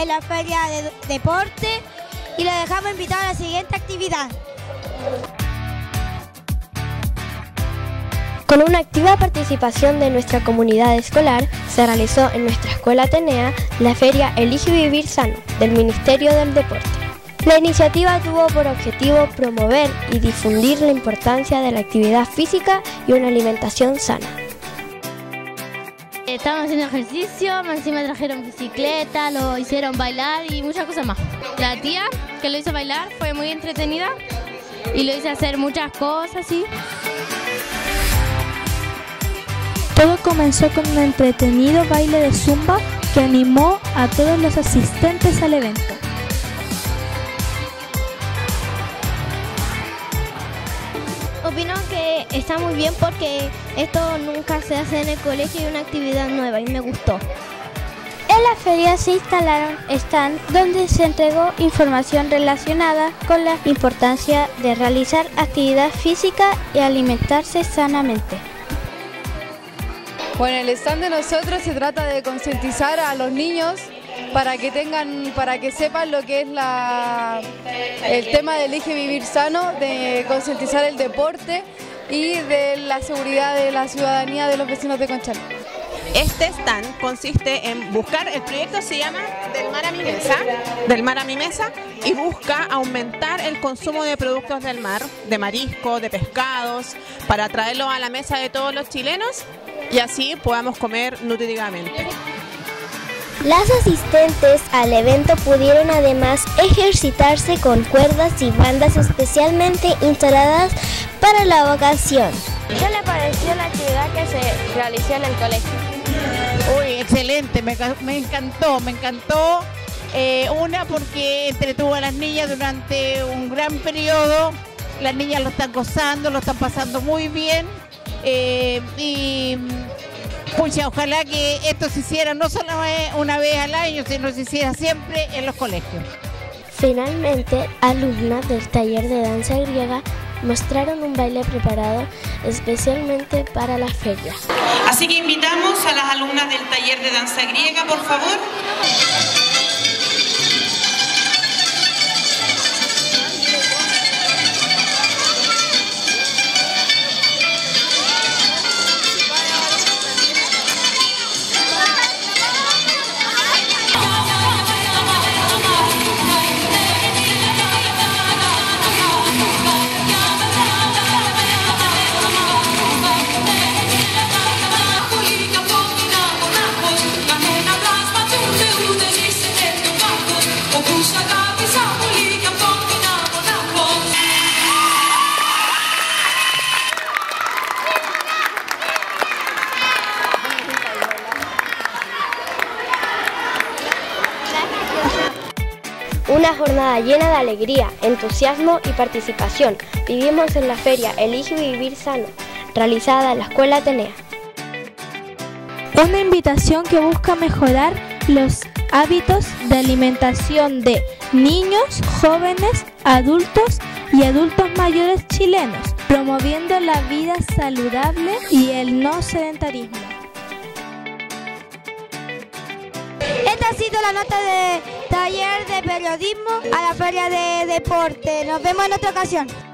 en la feria de deporte y le dejamos invitado a la siguiente actividad. Con una activa participación de nuestra comunidad escolar, se realizó en nuestra escuela Atenea la feria Elige Vivir Sano del Ministerio del Deporte. La iniciativa tuvo por objetivo promover y difundir la importancia de la actividad física y una alimentación sana. Estaban haciendo ejercicio, encima trajeron bicicleta, lo hicieron bailar y muchas cosas más. La tía que lo hizo bailar fue muy entretenida y lo hizo hacer muchas cosas, ¿sí? Todo comenzó con un entretenido baile de zumba que animó a todos los asistentes al evento. Opino que está muy bien porque esto nunca se hace en el colegio y una actividad nueva y me gustó. En la feria se instalaron stands donde se entregó información relacionada con la importancia de realizar actividad física y alimentarse sanamente. Bueno, el stand de nosotros se trata de concientizar a los niños para que sepan lo que es el tema de Elige Vivir Sano, de concientizar el deporte y de la seguridad de la ciudadanía de los vecinos de Conchalí. Este stand consiste en buscar, el proyecto se llama Del Mar a mi Mesa, y busca aumentar el consumo de productos del mar, de marisco, de pescados, para traerlos a la mesa de todos los chilenos y así podamos comer nutritivamente. Las asistentes al evento pudieron además ejercitarse con cuerdas y bandas especialmente instaladas para la ocasión. ¿Qué le pareció la actividad que se realizó en el colegio? Uy, excelente, me encantó. Una porque entretuvo a las niñas durante un gran periodo, las niñas lo están gozando, lo están pasando muy bien y pucha, ojalá que esto se hiciera no solo una vez al año, sino se hiciera siempre en los colegios. Finalmente, alumnas del taller de danza griega mostraron un baile preparado especialmente para la feria. Así que invitamos a las alumnas del taller de danza griega, por favor. Una jornada llena de alegría, entusiasmo y participación vivimos en la feria Elige Vivir Sano, realizada en la Escuela Atenea. Una invitación que busca mejorar los hábitos de alimentación de niños, jóvenes, adultos y adultos mayores chilenos, promoviendo la vida saludable y el no sedentarismo. Esta ha sido la nota de taller de periodismo a la feria de deporte. Nos vemos en otra ocasión.